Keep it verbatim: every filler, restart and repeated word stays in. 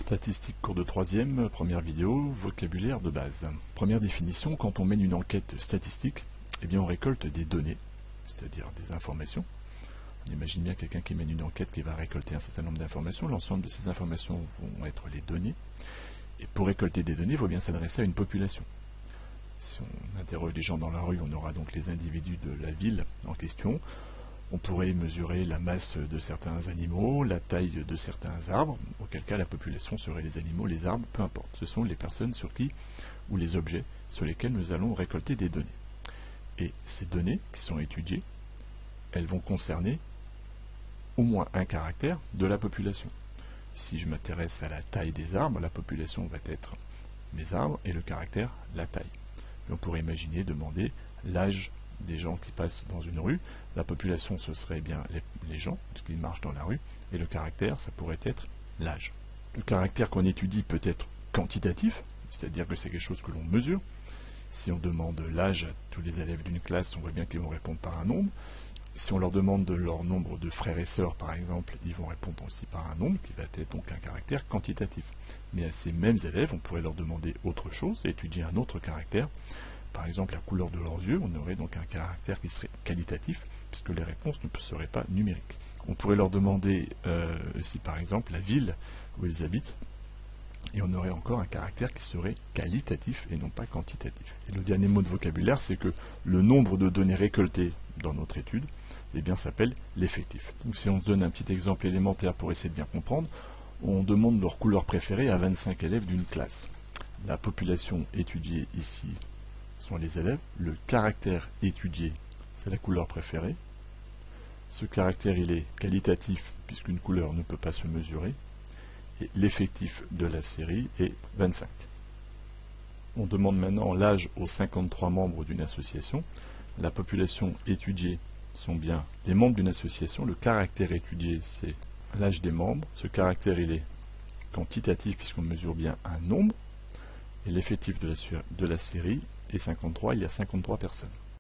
Statistique cours de troisième, première vidéo, vocabulaire de base. Première définition, quand on mène une enquête statistique, eh bien on récolte des données, c'est-à-dire des informations. On imagine bien quelqu'un qui mène une enquête qui va récolter un certain nombre d'informations. L'ensemble de ces informations vont être les données. Et pour récolter des données, il faut bien s'adresser à une population. Si on interroge les gens dans la rue, on aura donc les individus de la ville en question. On pourrait mesurer la masse de certains animaux, la taille de certains arbres, auquel cas la population serait les animaux, les arbres, peu importe. Ce sont les personnes sur qui, ou les objets, sur lesquels nous allons récolter des données. Et ces données qui sont étudiées, elles vont concerner au moins un caractère de la population. Si je m'intéresse à la taille des arbres, la population va être les arbres et le caractère, la taille. Et on pourrait imaginer demander l'âge des gens qui passent dans une rue. La population, ce serait bien les, les gens qui marchent dans la rue, et le caractère, ça pourrait être l'âge. Le caractère qu'on étudie peut être quantitatif, c'est-à-dire que c'est quelque chose que l'on mesure. Si on demande l'âge à tous les élèves d'une classe, on voit bien qu'ils vont répondre par un nombre. Si on leur demande de leur nombre de frères et sœurs, par exemple, ils vont répondre aussi par un nombre, qui va être donc un caractère quantitatif. Mais à ces mêmes élèves, on pourrait leur demander autre chose, étudier un autre caractère. Par exemple, la couleur de leurs yeux, on aurait donc un caractère qui serait qualitatif, puisque les réponses ne seraient pas numériques. On pourrait leur demander euh, si par exemple la ville où ils habitent, et on aurait encore un caractère qui serait qualitatif et non pas quantitatif. Et le dernier mot de vocabulaire, c'est que le nombre de données récoltées dans notre étude, eh bien, s'appelle l'effectif. Donc si on se donne un petit exemple élémentaire pour essayer de bien comprendre, on demande leur couleur préférée à vingt-cinq élèves d'une classe. La population étudiée ici sont les élèves. Le caractère étudié, c'est la couleur préférée. Ce caractère, il est qualitatif, puisqu'une couleur ne peut pas se mesurer. Et l'effectif de la série est vingt-cinq. On demande maintenant l'âge aux cinquante-trois membres d'une association. La population étudiée sont bien les membres d'une association. Le caractère étudié, c'est l'âge des membres. Ce caractère, il est quantitatif, puisqu'on mesure bien un nombre. Et l'effectif de la, de la série est cinquante-trois, il y a cinquante-trois personnes.